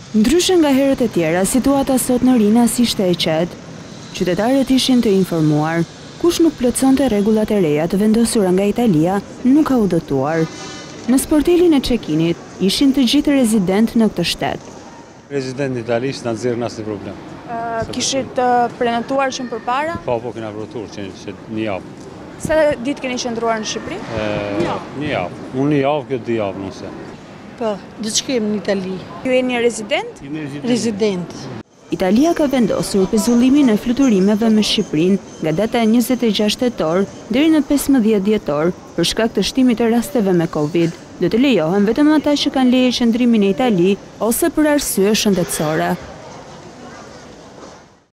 Ndryshe nga herët e tjera, situata sot në Rinas ishte e qetë. Qytetarët ishin të informuar. Kush nuk plotësonte rregullat e reja të vendosura nga Italia nuk ka udhëtuar. Në sportelin e check-init ishin të gjithë rezident në këtë shtet. Rezident italisht na nxjerrën asnjë problem. Kishit prenotuar që më përpara? Po, kena prenotuar që një javë. Sa ditë keni qëndruar në Shqipëri? Një javë. Unë një javë, kjo 2 javë nëse. Po, gjithçka në Itali. Ju jeni rezident? Rezident. Italia ka vendosur pezullimin e fluturimeve me Shqipërinë nga data e 26 tetor deri në 15 dhjetor për shkak të shtimit të rasteve me Covid. Do të lejohen vetëm ata që kanë leje qëndrimi në Itali ose për arsye shëndetësore.